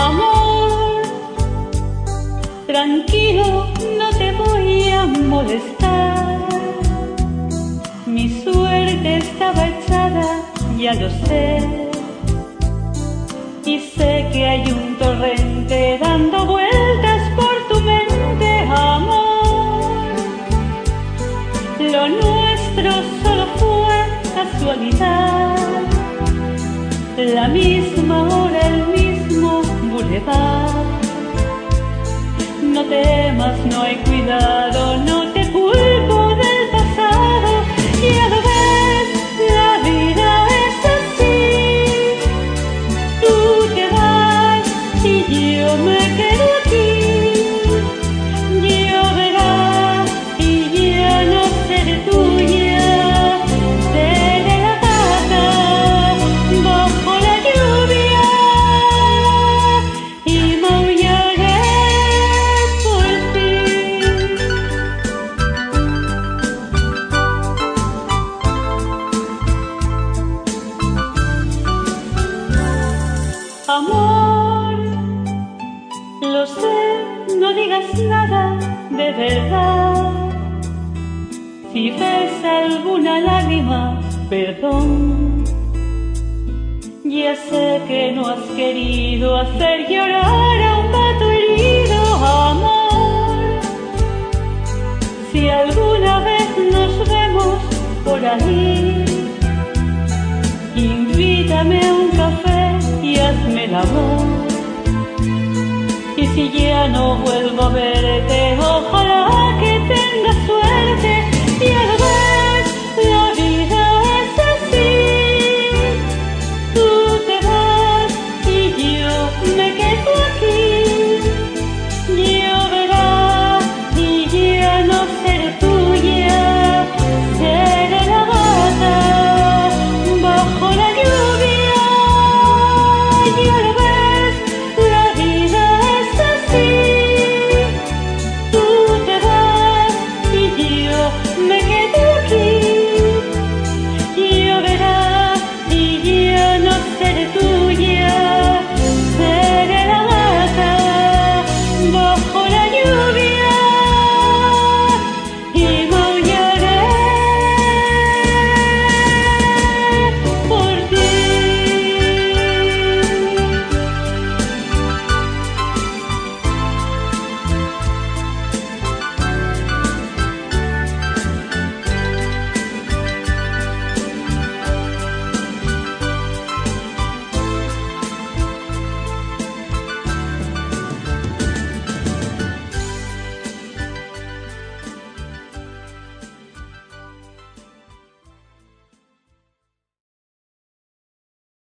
Amor, tranquilo, no te voy a molestar. Mi suerte estaba echada, ya lo sé. Y sé que hay un torrente dando vueltas por tu mente, amor. Lo nuestro solo fue casualidad. La misma hora, el mismo bulevar. No temas, no hay cuidado, no te culpo del pasado. Ya lo ves, la vida es así. Tú te vas y yo me quedo aquí. Lloverá y ya no seré tuya. Seré la gata bajo la lluvia y maullaré por ti. Amor, lo sé, no digas nada de verdad. Si ves alguna lágrima, perdón. Ya sé que no has querido hacer llorar a un gato herido, amor. Si alguna vez nos vemos por ahí, invítame a un café y hazme el amor. Y si ya no vuelvo a verte, ojalá que tengas suerte. Ya lo ves, la vida es así. Tú te vas y yo me quedo aquí. Lloverá y ya no seré tuya. Seré la gata bajo la lluvia. Ya lo ves.